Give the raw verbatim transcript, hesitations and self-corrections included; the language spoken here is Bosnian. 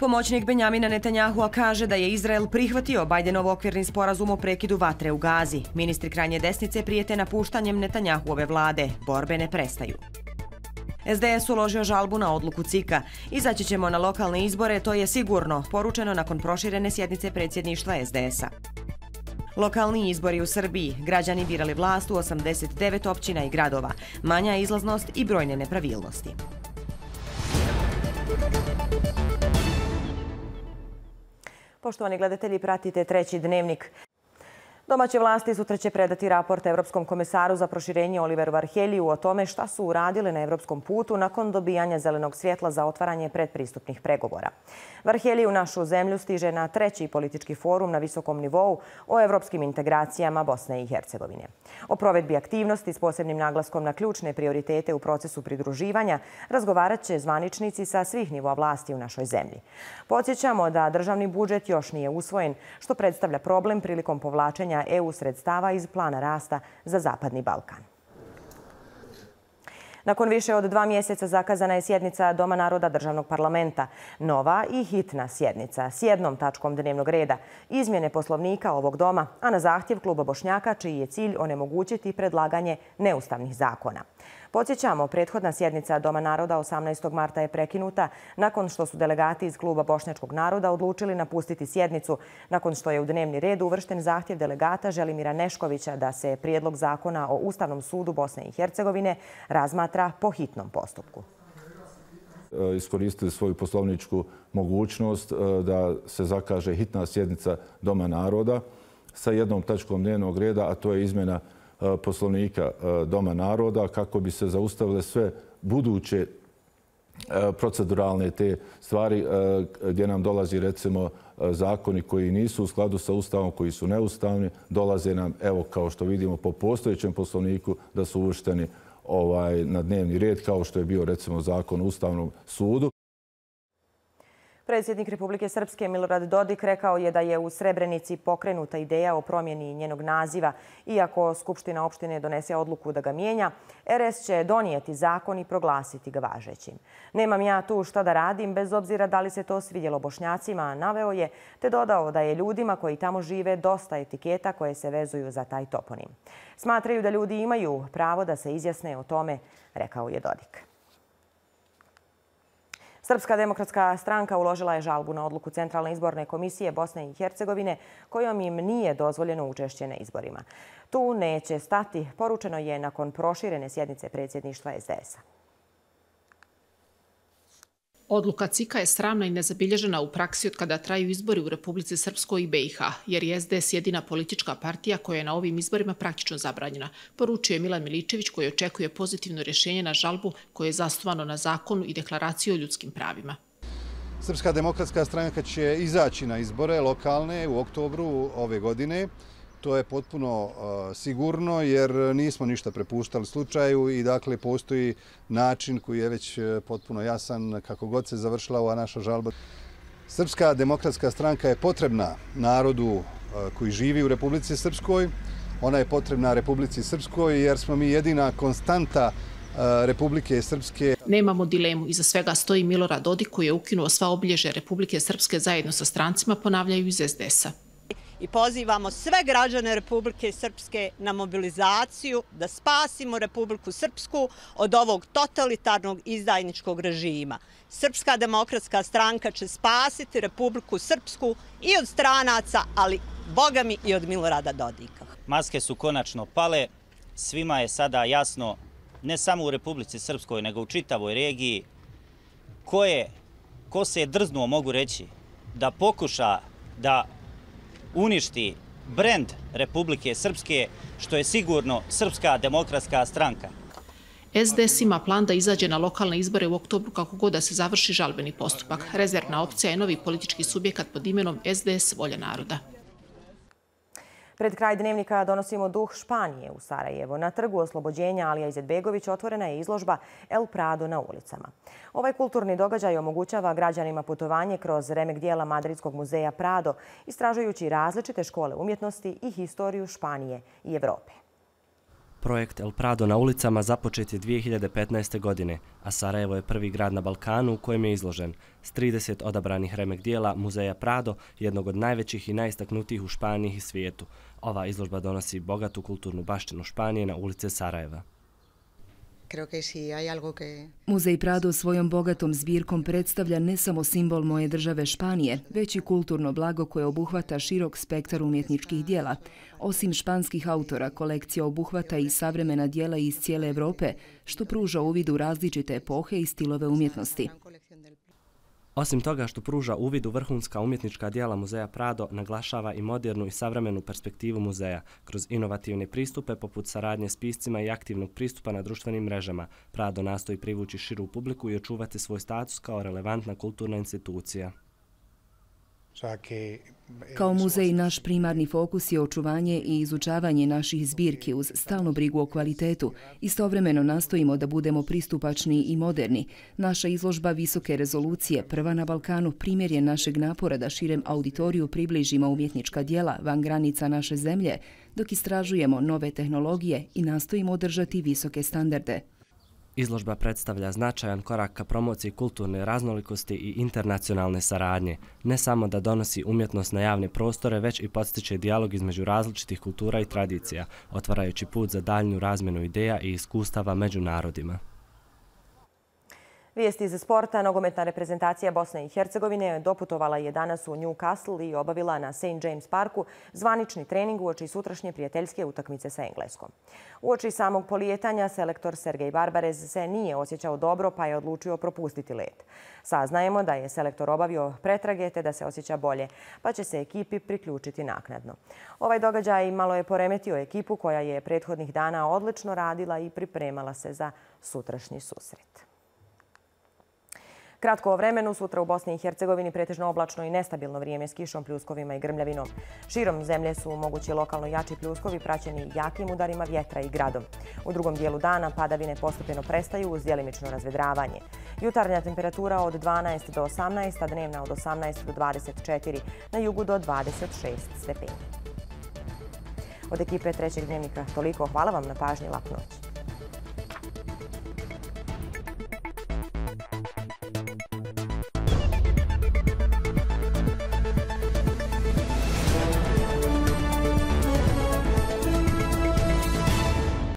Pomoćnik Benjamina Netanjahua kaže da je Izrael prihvatio Bajdenov okvirni sporazum o prekidu vatre u Gazi. Ministri krajnje desnice prijete napuštanjem Netanjahuove vlade. Borbe ne prestaju. S D S uložio žalbu na odluku C I K-a. Izaći ćemo na lokalne izbore, to je sigurno, poručeno nakon proširene sjednice predsjedništva S D S-a. Lokalni izbori u Srbiji. Građani birali vlast u osamdeset devet općina i gradova. Manja izlaznost i brojne nepravilnosti. Poštovani gledatelji, pratite treći dnevnik. Domaće vlasti sutra će predati raport Evropskom komesaru za proširenje Oliveru Varheliju o tome šta su uradile na evropskom putu nakon dobijanja zelenog svjetla za otvaranje predpristupnih pregovora. Varhelij u našu zemlju stiže na treći politički forum na visokom nivou o evropskim integracijama Bosne i Hercegovine. O provedbi aktivnosti s posebnim naglaskom na ključne prioritete u procesu pridruživanja razgovarat će zvaničnici sa svih nivoa vlasti u našoj zemlji. Podsjećamo da državni budžet još nije usvojen, što predstavlja problem prilikom povlačenja E U sredstava iz plana rasta za Zapadni Balkan. Nakon više od dva mjeseca zakazana je sjednica Doma naroda državnog parlamenta. Nova i hitna sjednica s jednom tačkom dnevnog reda. Izmjene poslovnika ovog doma, a na zahtjev kluba Bošnjaka, čiji je cilj onemogućiti predlaganje neustavnih zakona. Podsjećamo, prethodna sjednica Doma naroda osamnaestog marta je prekinuta nakon što su delegati iz kluba Bošnjačkog naroda odlučili napustiti sjednicu, nakon što je u dnevni red uvršten zahtjev delegata Želimira Neškovića da se prijedlog zakona o Ustavnom sudu Bosne i Hercegovine razmatra po hitnom postupku. Iskoristili svoju poslovničku mogućnost da se zakaže hitna sjednica Doma naroda sa jednom tačkom dnevnog reda, a to je izmjena poslovnika Doma naroda kako bi se zaustavile sve buduće proceduralne te stvari gdje nam dolazi recimo zakoni koji nisu u skladu sa Ustavom, koji su neustavni, dolaze nam, evo kao što vidimo po postojećem poslovniku, da su uvršteni na dnevni red kao što je bio recimo zakon o Ustavnom sudu. Predsjednik Republike Srpske Milorad Dodik rekao je da je u Srebrenici pokrenuta ideja o promjeni njenog naziva. Iako Skupština opštine donese odluku da ga mijenja, R S će donijeti zakon i proglasiti ga važećim. Nemam ja tu šta da radim, bez obzira da li se to svidjelo Bošnjacima, naveo je, te dodao da je ljudima koji tamo žive dosta etiketa koje se vezuju za taj toponim. Smatraju da ljudi imaju pravo da se izjasne o tome, rekao je Dodik. Srpska demokratska stranka uložila je žalbu na odluku Centralne izborne komisije Bosne i Hercegovine kojom im nije dozvoljeno učešće na izborima. Tu neće stati, poručeno je nakon proširene sjednice predsjedništva S D S-a. Odluka C I K-a je sramna i nezabilježena u praksi od kada traju izbori u Republici Srpskoj i B i H, jer je S D S jedina politička partija koja je na ovim izborima praktično zabranjena, poručio je Milan Miličević koji očekuje pozitivno rješenje na žalbu koje je zasnovano na zakonu i deklaraciju o ljudskim pravima. Srpska demokratska stranka će izaći na izbore lokalne u oktobru ove godine. To je potpuno sigurno jer nismo ništa prepuštali slučaju i dakle postoji način koji je već potpuno jasan kako god se završila ova naša žalba. Srpska demokratska stranka je potrebna narodu koji živi u Republici Srpskoj. Ona je potrebna Republici Srpskoj jer smo mi jedina konstanta Republike Srpske. Nemamo dilemu, iza svega stoji Milorad Dodik koji je ukinuo sva obilježja Republike Srpske zajedno sa strancima, ponavljaju iz S D S-a. I pozivamo sve građane Republike Srpske na mobilizaciju da spasimo Republiku Srpsku od ovog totalitarnog izdajničkog režima. Srpska demokratska stranka će spasiti Republiku Srpsku i od stranaca, ali bogami i od Milorada Dodika. Maske su konačno pale, svima je sada jasno, ne samo u Republici Srpskoj, nego u čitavoj regiji, ko je, ko se je drznuo, mogu reći, da pokuša da uništi brend Republike Srpske, što je sigurno Srpska demokratska stranka. S D S ima plan da izađe na lokalne izbore u oktobru kako god da se završi žalbeni postupak. Rezervna opcija je novi politički subjekat pod imenom S D S Volja naroda. Pred kraj dnevnika donosimo duh Španije u Sarajevo. Na trgu Oslobođenja Alija Izetbegović otvorena je izložba El Prado na ulicama. Ovaj kulturni događaj omogućava građanima putovanje kroz remek dijela Madridskog muzeja Prado, istražujući različite škole umjetnosti i historiju Španije i Evrope. Projekt El Prado na ulicama započet je dvije hiljade petnaeste. godine, a Sarajevo je prvi grad na Balkanu u kojem je izložen s trideset odabranih remek dijela Muzeja Prado, jednog od najvećih i najistaknutijih u Španiji i svijetu. Ova izložba donosi bogatu kulturnu baštinu Španije na ulice Sarajeva. Muzej Prado svojom bogatom zbirkom predstavlja ne samo simbol moje države Španije, već i kulturno blago koje obuhvata širok spektar umjetničkih dijela. Osim španskih autora, kolekcija obuhvata i savremena dijela iz cijele Europe, što pruža uvid u različite epohe i stilove umjetnosti. Osim toga što pruža uvid u vrhunska umjetnička djela Muzeja Prado, naglašava i modernu i savremenu perspektivu muzeja kroz inovativne pristupe poput saradnje s piscima i aktivnog pristupa na društvenim mrežama. Prado nastoji privući širu publiku i očuvati svoj status kao relevantna kulturna institucija. Kao muzej, naš primarni fokus je očuvanje i izučavanje naših zbirki uz stalnu brigu o kvalitetu. Istovremeno nastojimo da budemo pristupačni i moderni. Naša izložba visoke rezolucije, prva na Balkanu, primjer je našeg napora da širem auditoriju približimo umjetnička djela van granica naše zemlje, dok istražujemo nove tehnologije i nastojimo održati visoke standarde. Izložba predstavlja značajan korak ka promociji kulturne raznolikosti i internacionalne saradnje. Ne samo da donosi umjetnost na javne prostore, već i podstiče dijalog između različitih kultura i tradicija, otvarajući put za daljnju razmjenu ideja i iskustava među narodima. Vijesti iz sporta. Nogometna reprezentacija Bosne i Hercegovine doputovala je danas u Newcastle i obavila na Saint James Parku zvanični trening uoči sutrašnje prijateljske utakmice sa Engleskom. Uoči samog polijetanja selektor Sergej Barbarez se nije osjećao dobro pa je odlučio propustiti let. Saznajemo da je selektor obavio pretrage te da se osjeća bolje, pa će se ekipi priključiti naknadno. Ovaj događaj malo je poremetio ekipu koja je prethodnih dana odlično radila i pripremala se za sutrašnji susret. Kratko o vremenu. Sutra u Bosni i Hercegovini pretežno oblačno i nestabilno vrijeme s kišom, pljuskovima i grmljavinom. Širom zemlje su mogući lokalno jači pljuskovi praćeni jakim udarima vjetra i gradom. U drugom dijelu dana padavine postepeno prestaju uz djelimično razvedravanje. Jutarnja temperatura od dvanaest do osamnaest, a dnevna od osamnaest do dvadeset četiri, na jugu do dvadeset šest stepeni. Od ekipe Trećeg dnevnika toliko. Hvala vam na pažnji. Laku noć.